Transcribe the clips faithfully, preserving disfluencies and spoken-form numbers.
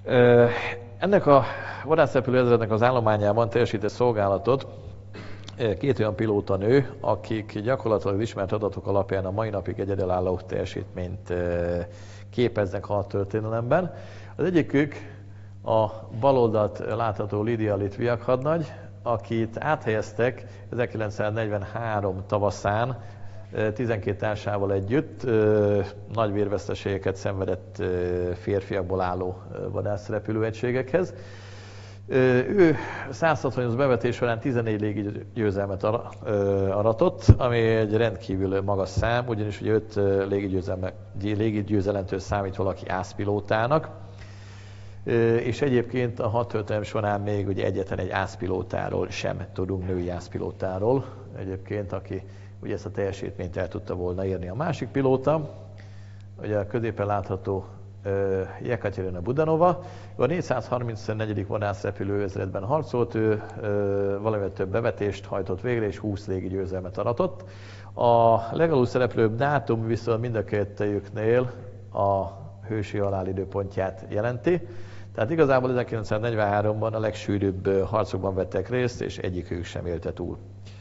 Ennek a vadászrepülő ezrednek az állományában teljesített szolgálatot két olyan pilótanő, akik gyakorlatilag ismert adatok alapján a mai napig egyedülálló teljesítményt képeznek a történelemben. Az egyikük a bal oldalt látható Lidia Litviak hadnagy, akit áthelyeztek ezerkilencszáznegyvenhárom tavaszán tizenkét társával együtt nagy vérveszteségeket szenvedett férfiakból álló vadászrepülőegységekhez. Ő száz hatvannyolc bevetés során tizennégy légigyőzelmet aratott, ami egy rendkívül magas szám, ugyanis ugye öt légigyőzelemtől számít valaki ászpilótának, és egyébként a hat történelem során még ugye egyetlen egy ászpilótáról sem tudunk, női ászpilótáról egyébként, aki ugye ezt a teljesítményt el tudta volna érni. A másik pilóta, ugye a középen látható Jekaterina Budanova, ő a négyszázharmincnegyedik vadászrepülő ezredben harcolt, ő valamivel több bevetést hajtott végre, és húsz légigyőzelmet aratott. A legalul szereplőbb dátum viszont mind a kettőjüknél a hősi halálidőpontját jelenti. Tehát igazából ezerkilencszáznegyvenháromban a legsűrűbb harcokban vettek részt, és egyikük sem élte túl.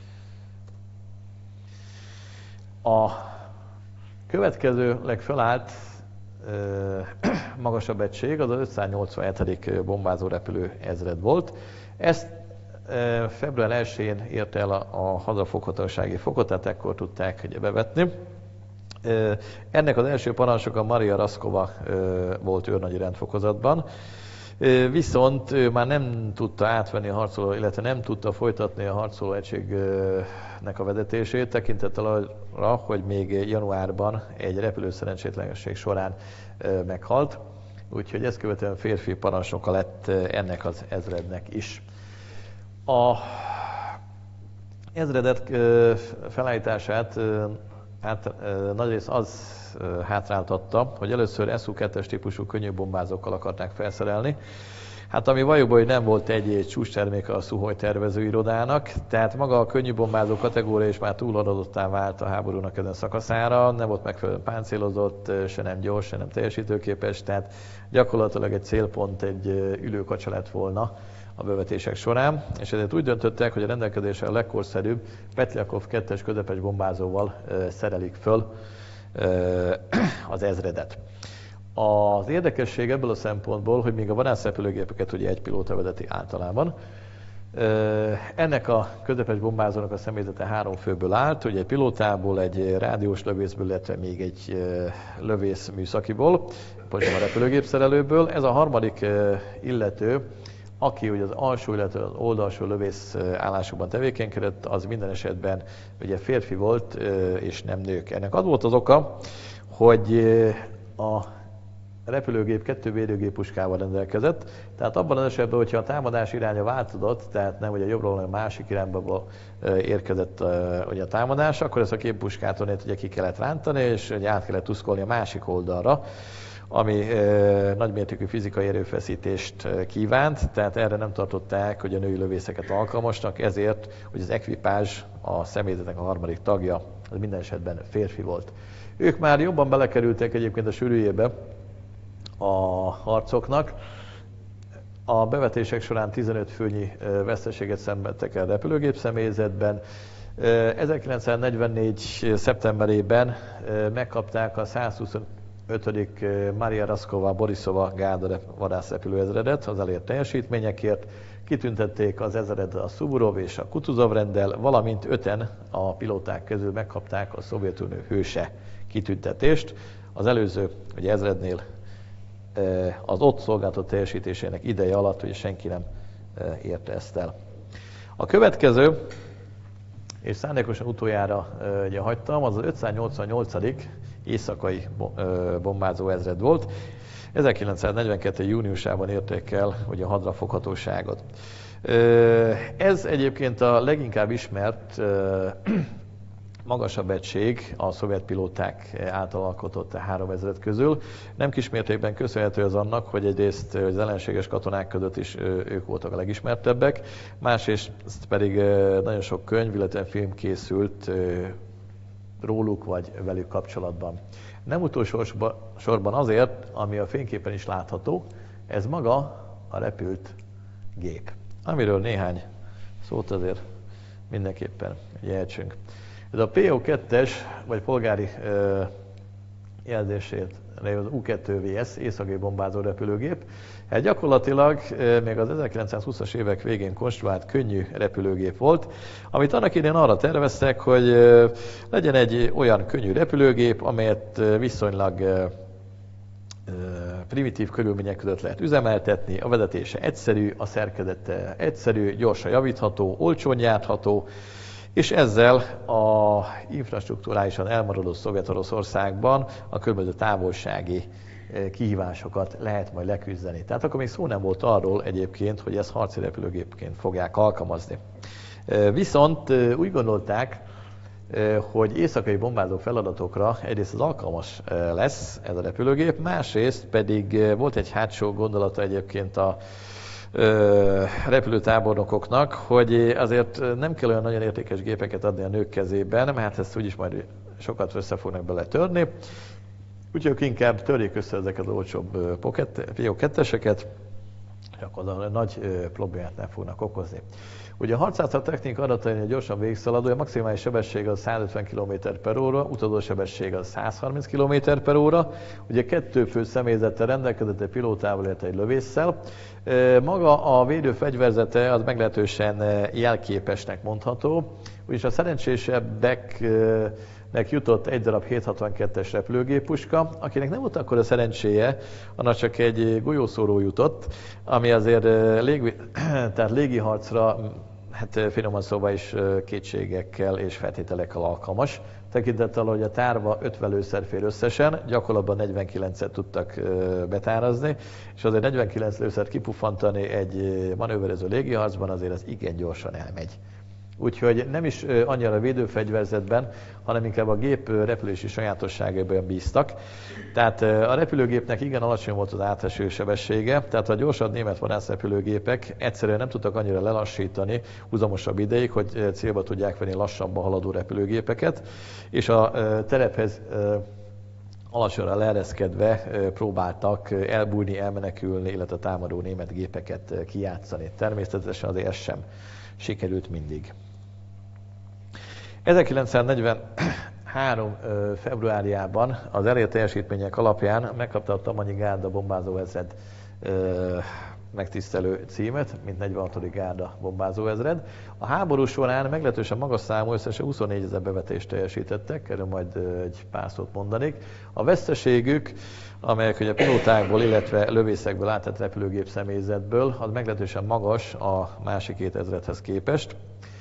A következőleg felállt magasabb egység az az ötszáznyolcvanhetedik bombázórepülő ezred volt. Ezt február elsején érte el a, a hazafoghatósági fokot, tehát ekkor tudták ugye bevetni. Ennek az első parancsnoka Maria Raskova volt őrnagyi rendfokozatban, viszont ő már nem tudta átvenni a harcoló, illetve nem tudta folytatni a harcoló egységnek a vezetését, tekintettel arra, hogy még januárban egy repülőszerencsétlenség során meghalt, úgyhogy ezt követően férfi parancsnoka lett ennek az ezrednek is. A ezredet felállítását hát nagyrészt az hátráltatta, hogy először es u kettes típusú könnyű bombázókkal akarták felszerelni, hát ami valójában, hogy nem volt egy csúcsterméke a Szuhoj tervezőirodának, tehát maga a könnyű bombázó kategória is már túladadottá vált a háborúnak ezen szakaszára, nem volt megfelelően páncélozott, se nem gyors, se nem teljesítőképes, tehát gyakorlatilag egy célpont, egy ülőkacsa lett volna a bevetések során, és ezért úgy döntöttek, hogy a rendelkezésre a legkorszerűbb Petliakov kettes közepes bombázóval szerelik föl az ezredet. Az érdekesség ebből a szempontból, hogy még a vadászrepülőgépeket ugye egy pilóta vezeti általában. Ennek a közepes bombázónak a személyzete három főből állt, ugye egy pilótából, egy rádiós lövészből, illetve még egy lövész műszakiból, pontosabban a repülőgépszerelőből. Ez a harmadik illető, aki ugye az alsó, illetve az oldalsó lövész állásokban tevékenykedett, az minden esetben ugye férfi volt, és nem nők. Ennek az volt az oka, hogy a repülőgép kettő védőgéppuskával rendelkezett, tehát abban az esetben, hogyha a támadás iránya változott, tehát nem ugye jobbról, hanem a másik irányba érkezett ugye a támadás, akkor ezt a géppuskát ugye ki kellett rántani, és ugye át kellett tuszkolni a másik oldalra, ami e, nagymértékű fizikai erőfeszítést kívánt, tehát erre nem tartották, hogy a női lövészeket alkalmasnak, ezért hogy az ekvipázs, a személyzetnek a harmadik tagja, az minden esetben férfi volt. Ők már jobban belekerültek egyébként a sűrűjébe a harcoknak. A bevetések során tizenöt főnyi veszteséget szenvedtek el repülőgép személyzetben. ezerkilencszáznegyvennégy. szeptemberében megkapták a százhuszonötödik Maria Raskova Borisova gárda vadászrepülő ezredet az elért teljesítményekért. Kitüntették az ezredet a Szuvorov és a Kutuzov renddel, valamint öten a pilóták közül megkapták a Szovjetunió hőse kitüntetést. Az előző ugye ezrednél az ott szolgáltat teljesítésének ideje alatt ugye senki nem érte ezt el. A következő, és szándékosan utoljára ugye hagytam, az az ötszáznyolcvannyolcadik éjszakai bombázó ezred volt. ezerkilencszáznegyvenkettő. júniusában érték el ugye a hadrafoghatóságot. Ez egyébként a leginkább ismert magasabb egység a szovjet pilóták által alkotott háromezred közül. Nem kismértékben köszönhető az annak, hogy egyrészt az ellenséges katonák között is ők voltak a legismertebbek, másrészt pedig nagyon sok könyv, illetve film készült róluk vagy velük kapcsolatban. Nem utolsó sorban azért, ami a fényképen is látható, Ez maga a repült gép, amiről néhány szót azért mindenképpen ejtsünk. Ez a P O kettes, vagy polgári ö, jelzését az U kettő V S északi bombázó repülőgép. Hát gyakorlatilag még az ezerkilencszázhúszas évek végén konstruált könnyű repülőgép volt, amit annak idején arra terveztek, hogy legyen egy olyan könnyű repülőgép, amelyet viszonylag primitív körülmények között lehet üzemeltetni, a vezetése egyszerű, a szerkezete egyszerű, gyorsan javítható, olcsón járható, és ezzel a infrastrukturálisan elmaradó Szovjet-Oroszországban a különböző távolsági kihívásokat lehet majd leküzdeni. Tehát akkor még szó nem volt arról egyébként, hogy ezt harci repülőgépként fogják alkalmazni. Viszont úgy gondolták, hogy éjszakai bombázó feladatokra egyrészt az alkalmas lesz ez a repülőgép, másrészt pedig volt egy hátsó gondolata egyébként a repülőtábornokoknak, hogy azért nem kell olyan nagyon értékes gépeket adni a nők kezében, mert ezt úgyis majd sokat össze fognak bele törni. Úgyhogy inkább törjék össze ezeket az olcsóbb P O ketteseket, és akkor a nagy problémát nem fognak okozni. Ugye a harcászat technika adatain a gyorsan végigszaladó, a maximális sebesség az százötven kilométer per óra, utazó sebesség az százharminc kilométer per óra. Ugye kettő fő személyzettel rendelkezett, egy pilótával, illetve egy lövésszel. Maga a védőfegyverzete az meglehetősen jelképesnek mondható, ugyanis a szerencsésebbeknek jutott egy darab hétszázhatvankettes repülőgéppuska, akinek nem volt akkor a szerencséje, annak csak egy golyószóró jutott, ami azért légi, tehát légiharcra, hát finoman szóval is kétségekkel és feltételekkel alkalmas. Tekintettel, hogy a tárba ötven lőszer fér összesen, gyakorlatban negyvenkilencet tudtak betárazni, és azért negyvenkilenc lőszert kipuffantani egy manőverező légiharcban azért az igen gyorsan elmegy. Úgyhogy nem is annyira a védőfegyverzetben, hanem inkább a gép repülési sajátosságaiban bíztak. Tehát a repülőgépnek igen alacsony volt az áteső sebessége, tehát a gyorsabb német vadászrepülőgépek egyszerűen nem tudtak annyira lelassítani húzamosabb ideig, hogy célba tudják venni lassabban haladó repülőgépeket, és a terephez alacsonyra leereszkedve próbáltak elbújni, elmenekülni, illetve támadó német gépeket kijátszani. Természetesen azért ez sem sikerült mindig. ezerkilencszáznegyvenhárom. februárjában az elért teljesítmények alapján megkapta a Tamanyi Gárda bombázóezred megtisztelő címet, mint negyvenhatodik Gárda bombázóezred. A háború során meglehetősen magas számú, összesen huszonnégyezer bevetést teljesítettek, erről majd egy pár szót mondanék. A veszteségük, amelyek ugye pilótákból, illetve lövészekből átett repülőgép személyzetből, az meglehetősen magas a másik két ezredhez képest.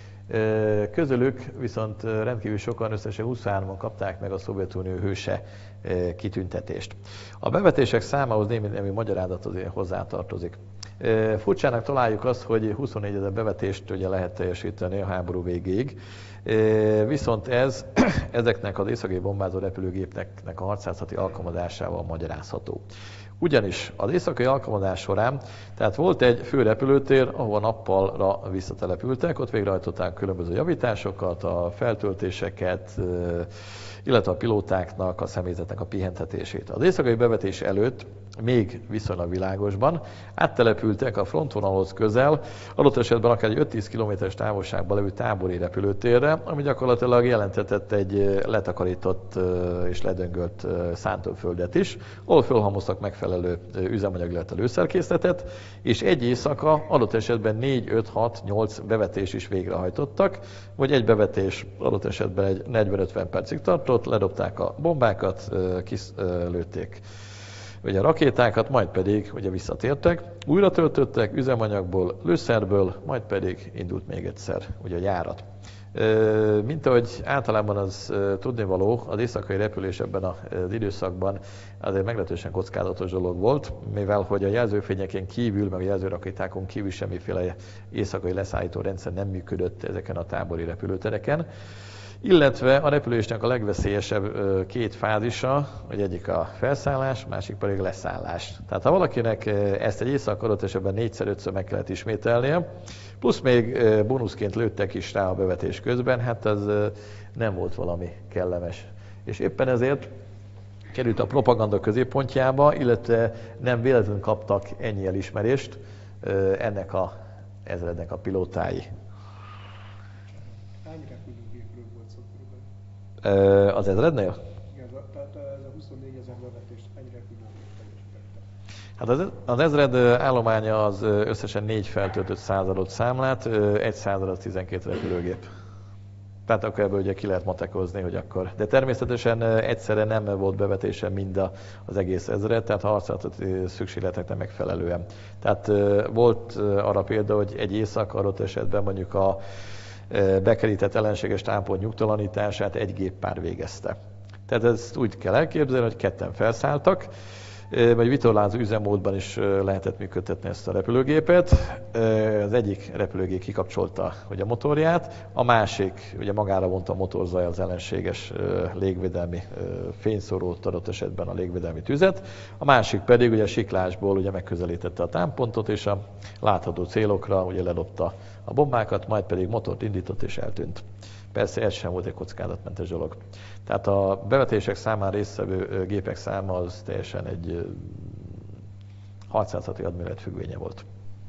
Közülük viszont rendkívül sokan, összesen huszonhárman kapták meg a Szovjetunió hőse kitüntetést. A bevetések számához némi, némi magyarázat azért hozzátartozik. Furcsának találjuk azt, hogy huszonnégyezer bevetést ugye lehet teljesíteni a háború végéig, viszont ez ezeknek az északi bombázó repülőgépnek a harcászati alkalmazásával magyarázható. Ugyanis az éjszakai alkalmazás során, tehát volt egy fő repülőtér, ahol nappalra visszatelepültek, ott végrehajtották különböző javításokat, a feltöltéseket, illetve a pilótáknak, a személyzetnek a pihentetését. Az éjszakai bevetés előtt még viszonylag világosban áttelepültek a frontvonalhoz közel, adott esetben akár egy öt-tíz kilométeres távolságban levő tábori repülőtérre, ami gyakorlatilag jelentetett egy letakarított és ledöngölt szántóföldet is, ahol fölhalmoztak megfelelő üzemanyag, illetve lőszerkészletet, és egy éjszaka adott esetben négy, öt, hat, nyolc bevetés is végrehajtottak, vagy egy bevetés adott esetben egy negyven-ötven percig tartott, ledobták a bombákat, kilőtték ugye a rakétákat, majd pedig ugye visszatértek, újra töltöttek üzemanyagból, lőszerből, majd pedig indult még egyszer ugye a járat. Mint ahogy általában az tudnivaló, az éjszakai repülés ebben az időszakban azért meglehetősen kockázatos dolog volt, mivel hogy a jelzőfényeken kívül, meg a jelzőrakétákon kívül semmiféle éjszakai leszállító rendszer nem működött ezeken a tábori repülőtereken. Illetve a repülésnek a legveszélyesebb két fázisa, hogy egyik a felszállás, másik pedig a leszállás. Tehát ha valakinek ezt egy éjszaka adott esetben négyszer-ötször meg kellett ismételnie, plusz még bónuszként lőttek is rá a bevetés közben, hát ez nem volt valami kellemes. És éppen ezért került a propaganda középpontjába, illetve nem véletlenül kaptak ennyi elismerést ennek a ezrednek a pilótái. Hány repülőgépről volt szó körülbelül? Az ezrednél? Igen, tehát ez a huszonnégy ezer bevetést hány repülőgép teljesítette? Hát az, az ezred állománya az összesen négy feltöltött századot számlát, egy század az tizenkét repülőgép. Tehát akkor ebből ugye ki lehet matekozni, hogy akkor. De természetesen egyszerre nem volt bevetése mind az egész ezred, tehát harcolati szükségleteknek megfelelően. Tehát volt arra példa, hogy egy éjszaka adott esetben mondjuk a bekerített ellenséges támpont nyugtalanítását egy géppár végezte. Tehát ezt úgy kell elképzelni, hogy ketten felszálltak, vagy vitorlázó üzemmódban is lehetett működtetni ezt a repülőgépet. Az egyik repülőgép kikapcsolta ugye, a motorját, a másik ugye magára vonta a motorzaj az ellenséges légvédelmi fényszorót, adott esetben a légvédelmi tüzet, a másik pedig ugye siklásból ugye megközelítette a támpontot, és a látható célokra ugye ledobta a bombákat, majd pedig motort indított és eltűnt. Persze ez sem volt egy kockázatmentes dolog. Tehát a bevetések számán résztvevő gépek száma az teljesen egy harcászati adművelet függvénye volt.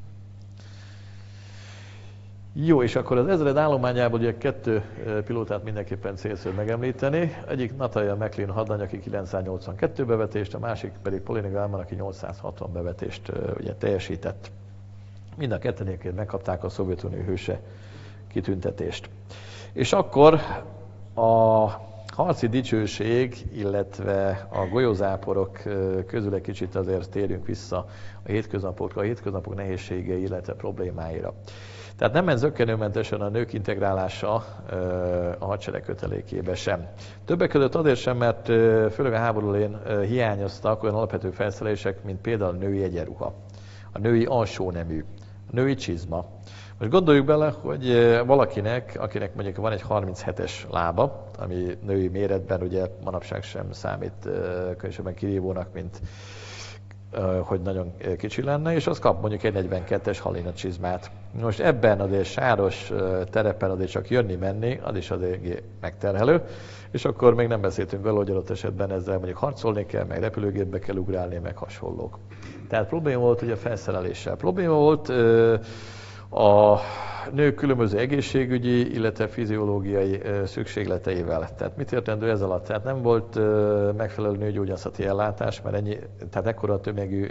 Jó, és akkor az ezred állományából ugye kettő pilótát mindenképpen célszerű megemlíteni. Egyik Natalia McLean hadnagy, aki kilencszáznyolcvankettő bevetést, a másik pedig Pauline Gallman, aki nyolcszázhatvan bevetést ugye, teljesített. Mind a ketten megkapták a Szovjetunió hőse kitüntetést. És akkor a harci dicsőség, illetve a golyózáporok közül egy kicsit azért térjünk vissza a hétköznapokra, a hétköznapok nehézségei, illetve problémáira. Tehát nem ment zökkenőmentesen a nők integrálása a hadsereg kötelékébe sem. Többek között azért sem, mert főleg a háború elején hiányoztak olyan alapvető felszerelések, mint például a női egyenruha, a női alsónemű, a női csizma. Most gondoljuk bele, hogy valakinek, akinek mondjuk van egy harminchetes lába, ami női méretben ugye manapság sem számít különösebben kirívónak, mint hogy nagyon kicsi lenne, és az kap mondjuk egy negyvenkettes halina csizmát. Most ebben azért sáros terepen azért csak jönni-menni, az is azért megterhelő, és akkor még nem beszéltünk vele, hogy adott esetben ezzel mondjuk harcolni kell, meg repülőgépbe kell ugrálni, meg hasonlók. Tehát probléma volt ugye a felszereléssel. Probléma volt a nők különböző egészségügyi, illetve fiziológiai szükségleteivel. Tehát mit értendő ez alatt? Tehát nem volt megfelelő nőgyógyászati ellátás, mert ennyi, tehát ekkora tömegű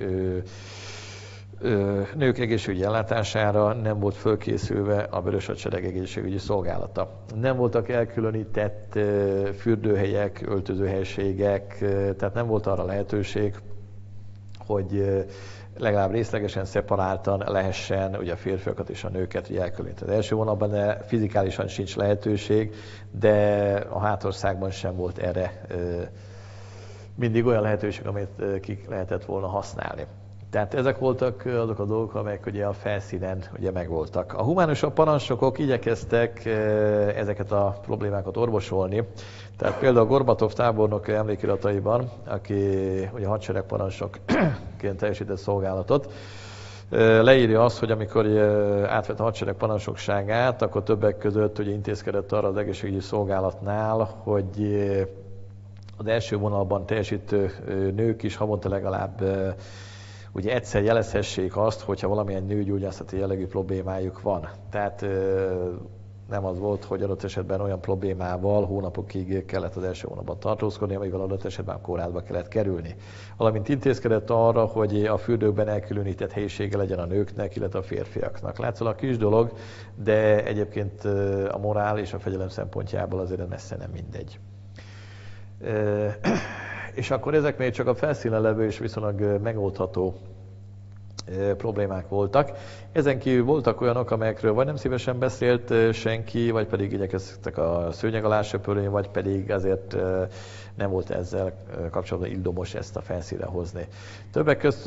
nők egészségügyi ellátására nem volt fölkészülve a Vörös Hadsereg egészségügyi szolgálata. Nem voltak elkülönített fürdőhelyek, öltözőhelységek, tehát nem volt arra lehetőség, hogy legalább részlegesen szeparáltan lehessen ugye a férfiakat és a nőket ugye elkülöníteni. Az első vonalban de fizikálisan sincs lehetőség, de a hátországban sem volt erre mindig olyan lehetőség, amit ki lehetett volna használni. Tehát ezek voltak azok a dolgok, amelyek ugye a felszínen ugye megvoltak. A humánusabb parancsnokok igyekeztek ezeket a problémákat orvosolni. Tehát például Gorbatov tábornok emlékirataiban, aki ugye hadseregparancsnokként teljesített szolgálatot, leírja azt, hogy amikor átvett a hadsereg parancsnokságát, akkor többek között ugye intézkedett arra az egészségügyi szolgálatnál, hogy az első vonalban teljesítő nők is havonta legalább ugye egyszer jelezhessék azt, hogyha valamilyen nőgyógyászati jellegű problémájuk van. Tehát nem az volt, hogy adott esetben olyan problémával hónapokig kellett az első hónapban tartózkodni, amivel adott esetben kórházba kellett kerülni. Valamint intézkedett arra, hogy a fürdőkben elkülönített helyisége legyen a nőknek, illetve a férfiaknak. Látszólag kis dolog, de egyébként a morál és a fegyelem szempontjából azért messze nem mindegy. És akkor ezek még csak a felszínen levő és viszonylag megoldható problémák voltak. Ezen kívül voltak olyanok, amelyekről vagy nem szívesen beszélt senki, vagy pedig igyekeztek a szőnyeg alá söpörni, vagy pedig azért nem volt ezzel kapcsolatban ildomos ezt a felszínre hozni. Többek közt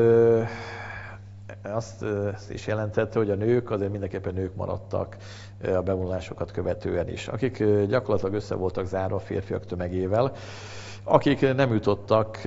azt is jelentette, hogy a nők azért mindenképpen nők maradtak a bevonulásokat követően is, akik gyakorlatilag össze voltak zárva a férfiak tömegével, akik nem jutottak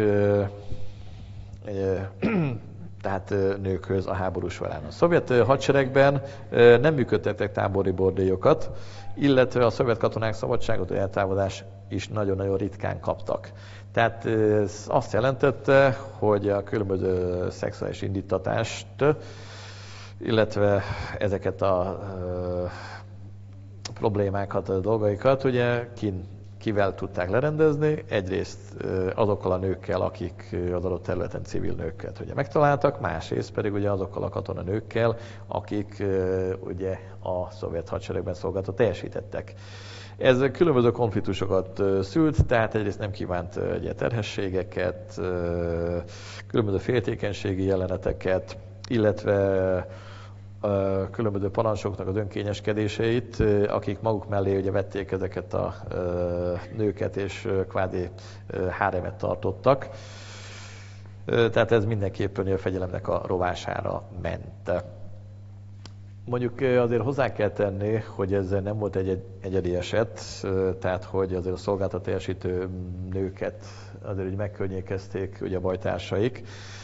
tehát nőkhöz a háború során. A szovjet hadseregben nem működtettek tábori bordélyokat, illetve a szovjet katonák szabadságot, eltávozás is nagyon-nagyon ritkán kaptak. Tehát ez azt jelentette, hogy a különböző szexuális indítatást, illetve ezeket a ö, problémákat, a dolgaikat, ugye kin, kivel tudták lerendezni, egyrészt azokkal a nőkkel, akik az adott területen civil nőket ugye megtaláltak, másrészt pedig ugye azokkal a katonanőkkel, akik ugye a szovjet hadseregben szolgálatot teljesítettek. Ez különböző konfliktusokat szült, tehát egyrészt nem kívánt ugye, terhességeket, különböző féltékenységi jeleneteket, illetve különböző parancsoknak az önkényeskedéseit, akik maguk mellé ugye vették ezeket a nőket és kvázi háremet tartottak. Tehát ez mindenképpen a fegyelemnek a rovására ment. Mondjuk azért hozzá kell tenni, hogy ez nem volt egy egyedi eset, tehát hogy azért a szolgálatot teljesítő nőket azért úgy megkörnyékezték ugye a bajtársaik.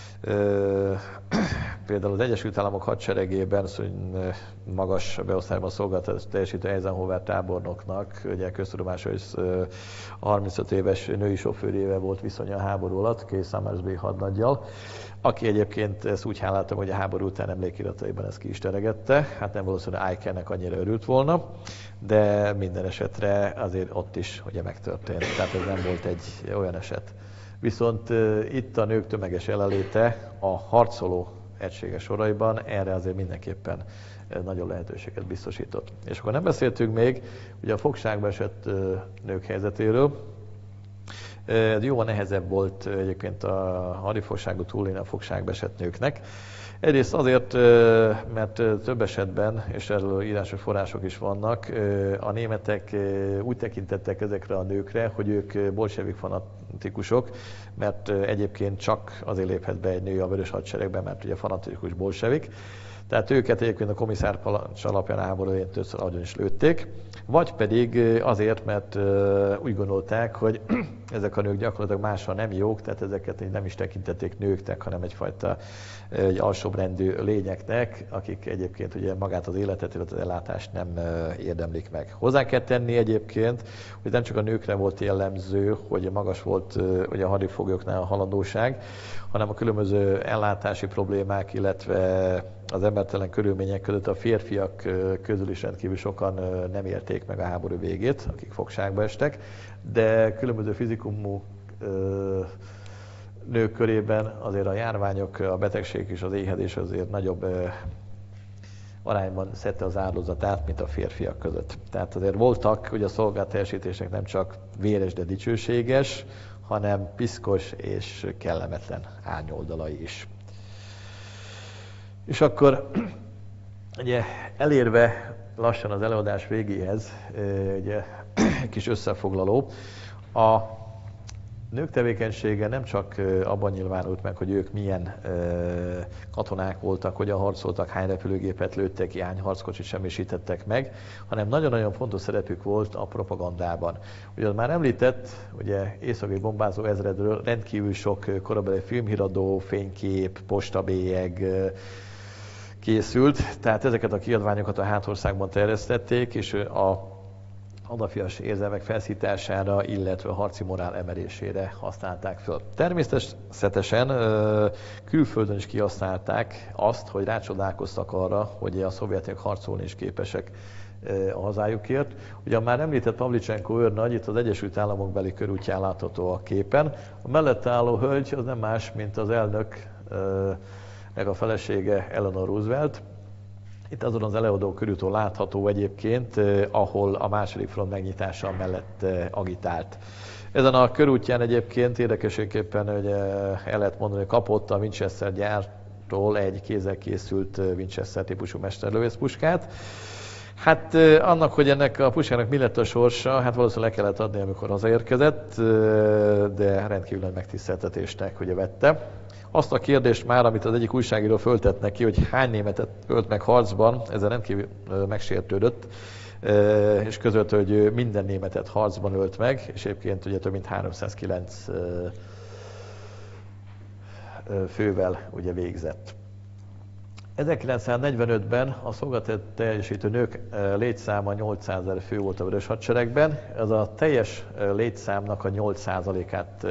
Például az Egyesült Államok hadseregében magas beosztásban szolgálatot teljesítő Eisenhower tábornoknak, ugye köztudomású és harmincöt éves női sofőrével volt viszonya a háború alatt, Kay Summersby hadnaggyal, aki egyébként ezt úgy háláltam, hogy a háború után emlékirataiban ezt ki is teregette. Hát nem valószínű, hogy Eikennek annyira örült volna, de minden esetre azért ott is ugye megtörtént. Tehát ez nem volt egy olyan eset. Viszont uh, itt a nők tömeges jelenléte a harcoló egységes soraiban erre azért mindenképpen uh, nagyon lehetőséget biztosított. És akkor nem beszéltünk még ugye a fogságba esett uh, nők helyzetéről. Ez uh, jóval nehezebb volt uh, egyébként a hadifogságot túlélni a fogságba esett nőknek. Egyrészt azért, mert több esetben, és erről írásos források is vannak, a németek úgy tekintettek ezekre a nőkre, hogy ők bolsevik fanatikusok, mert egyébként csak azért léphet be egy nő a Vörös Hadseregben, mert ugye fanatikus bolsevik. Tehát őket egyébként a komisszár parancs alapján háborúján többször agyon is lőtték, vagy pedig azért, mert úgy gondolták, hogy ezek a nők gyakorlatilag mással nem jók, tehát ezeket nem is tekintették nőknek, hanem egyfajta egy alsóbrendű lényeknek, akik egyébként ugye magát az életet, illetve az ellátást nem érdemlik meg. Hozzá kell tenni egyébként, hogy nem csak a nőkre volt jellemző, hogy magas volt ugye a hadifoglyoknál a halandóság, hanem a különböző ellátási problémák, illetve az embertelen körülmények között a férfiak közül is rendkívül sokan nem érték meg a háború végét, akik fogságba estek, de különböző fizikumú nők körében azért a járványok, a betegség és az éhezés azért nagyobb arányban szedte az áldozatát, mint a férfiak között. Tehát azért voltak, hogy a szolgálatteljesítésnek nem csak véres, de dicsőséges, hanem piszkos és kellemetlen árnyoldalai is. És akkor ugye elérve lassan az előadás végéhez, ugye egy kis összefoglaló, a nők tevékenysége nem csak abban nyilvánult meg, hogy ők milyen katonák voltak, hogyan harcoltak, hány repülőgépet lőttek ki, hány harckocsit semmisítettek meg, hanem nagyon-nagyon fontos szerepük volt a propagandában. Ugye az már említett, ugye északi bombázó ezredről rendkívül sok korabeli filmhíradó, fénykép, postabélyeg készült, tehát ezeket a kiadványokat a hátországban terjesztették, és a adafias érzelmek felszítására, illetve a harci morál emelésére használták föl. Természetesen külföldön is kihasználták azt, hogy rácsodálkoztak arra, hogy a szovjetek harcolni is képesek a hazájukért. Ugye a már említett Pavlicsenko őrnagy, itt az Egyesült Államok beli körútján látható a képen. A mellette álló hölgy az nem más, mint az elnök meg a felesége Eleanor Roosevelt. Itt azon az Eleodó körúton látható egyébként, eh, ahol a második front megnyitása mellett eh, agitált. Ezen a körútján egyébként érdekességképpen hogy, eh, el lehet mondani, hogy kapott a Winchester gyártól egy kézzel készült Winchester típusú mesterlövészpuskát. Hát eh, annak, hogy ennek a puskának mi lett a sorsa, hát valószínűleg le kellett adni, amikor hazaérkezett, eh, de rendkívül nagy megtiszteltetésnek ugye vette. Azt a kérdést már, amit az egyik újságíró föltett neki, hogy hány németet ölt meg harcban, ezzel rendkívül megsértődött, és közölt, hogy minden németet harcban ölt meg, és egyébként ugye több mint háromszázkilenc fővel ugye végzett. ezerkilencszáznegyvenötben a szolgálatot teljesítő nők létszáma nyolcszázezer fő volt a Vörös Hadseregben. Ez a teljes létszámnak a nyolc százalékát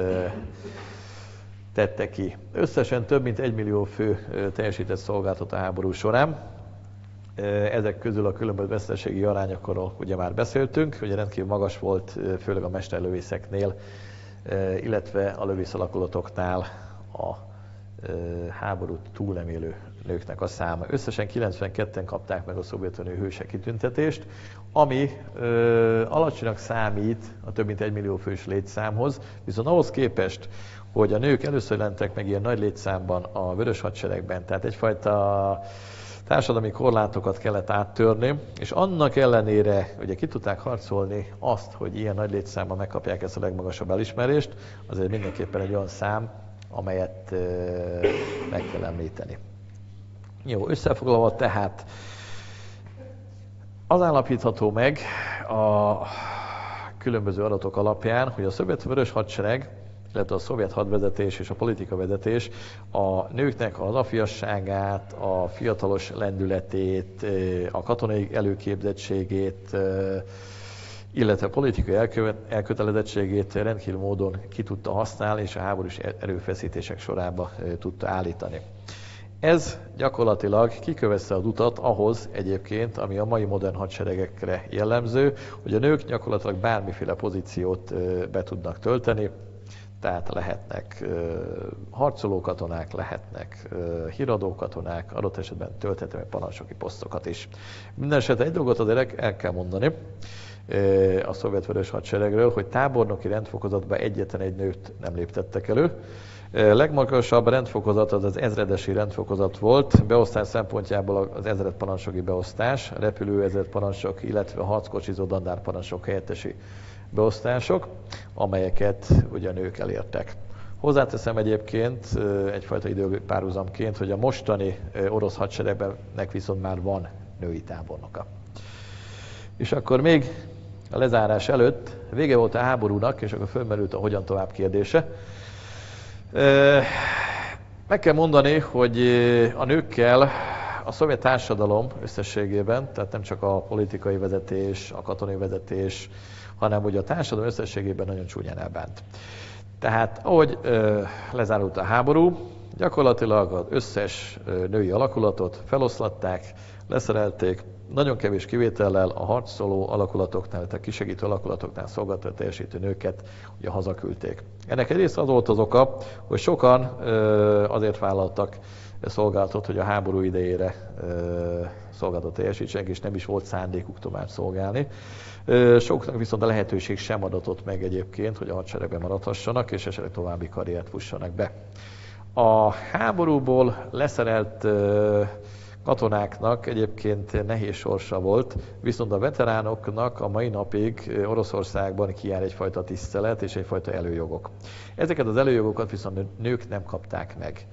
tette ki. Összesen több mint egy millió fő teljesített szolgálatot a háború során. Ezek közül a különböző veszteségi arányokról ugye már beszéltünk, ugye rendkívül magas volt, főleg a mesterlövészeknél, illetve a lövészalakulatoknál a háborút túlemélő nőknek a száma. Összesen kilencvenketten kapták meg a Szovjetunió hőse kitüntetést, ami ö, alacsonynak számít a több mint egy millió fős létszámhoz, viszont ahhoz képest, hogy a nők először jelentek meg ilyen nagy létszámban a Vörös Hadseregben, tehát egyfajta társadalmi korlátokat kellett áttörni, és annak ellenére ugye ki tudták harcolni azt, hogy ilyen nagy létszámban megkapják ezt a legmagasabb elismerést, azért mindenképpen egy olyan szám, amelyet ö, meg kell említeni. Jó, összefoglalva tehát az állapítható meg a különböző adatok alapján, hogy a szovjet Vörös Hadsereg, illetve a szovjet hadvezetés és a politikavezetés a nőknek az afiasságát, a fiatalos lendületét, a katonai előképzettségét, illetve a politikai elkötelezettségét rendkívül módon ki tudta használni, és a háborús erőfeszítések sorába tudta állítani. Ez gyakorlatilag kikövezte az utat ahhoz egyébként, ami a mai modern hadseregekre jellemző, hogy a nők gyakorlatilag bármiféle pozíciót be tudnak tölteni, tehát lehetnek harcoló katonák, lehetnek híradó katonák, adott esetben tölthető meg parancsnoki posztokat is. Mindenesetre egy dolgot azért el kell mondani a szovjet Vörös Hadseregről, hogy tábornoki rendfokozatban egyetlen egy nőt nem léptettek elő. Legmagasabb rendfokozat az az ezredesi rendfokozat volt, beosztás szempontjából az ezredparancsnoki beosztás, repülő ezredparancsnok, illetve a harckocsizó dandárparancsnok helyettesi beosztások, amelyeket ugye a nők elértek. Hozzáteszem egyébként egyfajta időpárhuzamként, hogy a mostani orosz hadseregnek viszont már van női tábornoka. És akkor még a lezárás előtt vége volt a háborúnak, és akkor fölmerült a hogyan tovább kérdése. Meg kell mondani, hogy a nőkkel a szovjet társadalom összességében, tehát nem csak a politikai vezetés, a katonai vezetés, hanem ugye a társadalom összességében nagyon csúnyán elbánt. Tehát ahogy lezárult a háború, gyakorlatilag az összes női alakulatot feloszlatták, leszerelték, nagyon kevés kivétellel a harcoló alakulatoknál, tehát kisegítő alakulatoknál szolgálatot teljesítő nőket ugye hazaküldték. Ennek egyrészt az volt az oka, hogy sokan azért vállaltak szolgálatot, hogy a háború idejére szolgálatot teljesítsenek, és nem is volt szándékuk tovább szolgálni. Soknak viszont a lehetőség sem adatott meg egyébként, hogy a hadseregben maradhassanak, és esetleg további karriert fussanak be. A háborúból leszerelt katonáknak egyébként nehéz sorsa volt, viszont a veteránoknak a mai napig Oroszországban kijár egyfajta tisztelet és egyfajta előjogok. Ezeket az előjogokat viszont nők nem kapták meg.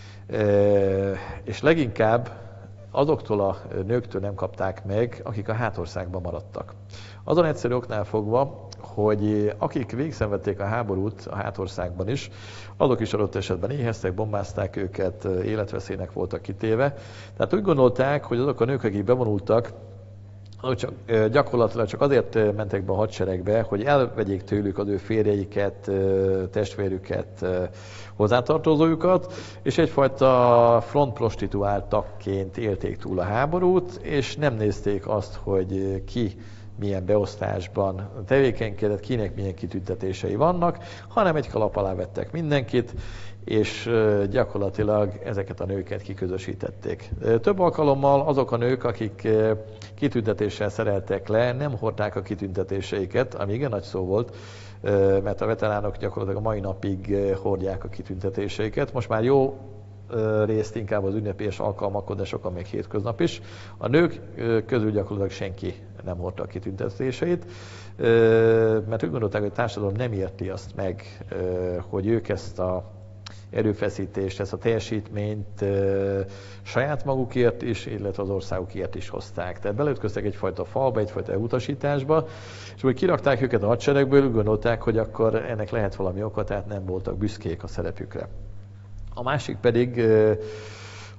És leginkább azoktól a nőktől nem kapták meg, akik a hátországban maradtak. Azon egyszerű oknál fogva, hogy akik végigszenvedték a háborút a hátországban is, azok is adott esetben éheztek, bombázták őket, életveszélynek voltak kitéve. Tehát úgy gondolták, hogy azok a nők, akik bevonultak, azok csak, gyakorlatilag csak azért mentek be a hadseregbe, hogy elvegyék tőlük az ő férjeiket, testvérüket, hozzátartozójukat, és egyfajta frontprostituáltakként élték túl a háborút, és nem nézték azt, hogy ki milyen beosztásban tevékenykedett, kinek milyen kitüntetései vannak, hanem egy kalap alá vettek mindenkit, és gyakorlatilag ezeket a nőket kiközösítették. Több alkalommal azok a nők, akik kitüntetéssel szereltek le, nem hordták a kitüntetéseiket, ami igen nagy szó volt, mert a veteránok gyakorlatilag a mai napig hordják a kitüntetéseiket. Most már jó részt inkább az ünnepélyes alkalmakon, de sokan még hétköznap is. A nők közül gyakorlatilag senki nem hordta a kitüntetéseit, mert úgy gondolták, hogy a társadalom nem érti azt meg, hogy ők ezt a erőfeszítést, ezt a teljesítményt saját magukért is, illetve az országukért is hozták. Tehát beleütköztek egyfajta falba, egyfajta utasításba, és hogy kirakták őket a hadseregből, úgy gondolták, hogy akkor ennek lehet valami oka, tehát nem voltak büszkék a szerepükre. A másik pedig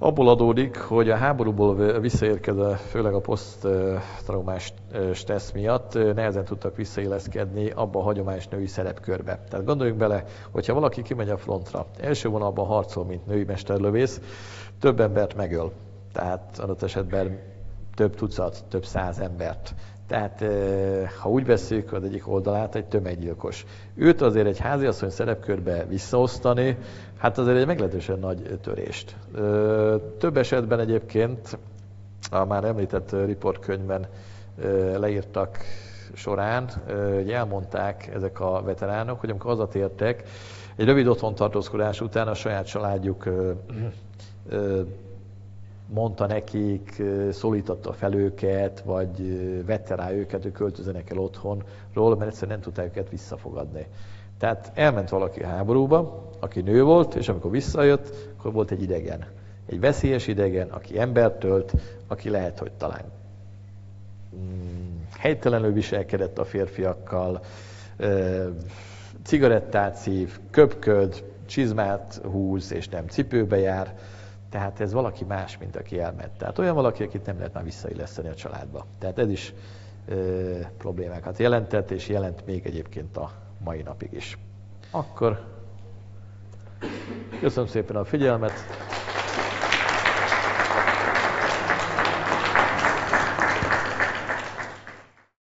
Abból adódik, hogy a háborúból visszaérkező, főleg a poszttraumás stressz miatt nehezen tudtak visszailleszkedni abba a hagyományos női szerepkörbe. Tehát gondoljunk bele, hogyha valaki kimegy a frontra, első vonalban harcol, mint női mesterlövész, több embert megöl. Tehát adott esetben több tucat, több száz embert. Tehát ha úgy veszik az egyik oldalát, egy tömeggyilkos. Őt azért egy háziasszony szerepkörbe visszaosztani, hát azért egy meglehetősen nagy törést. Több esetben egyébként, a már említett riportkönyvben leírtak során, elmondták ezek a veteránok, hogy amikor hazatértek, egy rövid otthontartózkodás után a saját családjuk mondta nekik, szólította fel őket, vagy vette rá őket, hogy költözzenek el otthonról, mert egyszerűen nem tudták őket visszafogadni. Tehát elment valaki a háborúba, aki nő volt, és amikor visszajött, akkor volt egy idegen. Egy veszélyes idegen, aki embert ölt, aki lehet, hogy talán helytelenül viselkedett a férfiakkal, cigarettát szív, köpköd, csizmát húz, és nem cipőbe jár. Tehát ez valaki más, mint aki elment. Tehát olyan valaki, akit nem lehet már visszailleszteni a családba. Tehát ez is e, problémákat jelentett, és jelent még egyébként a mai napig is. Akkor köszönöm szépen a figyelmet!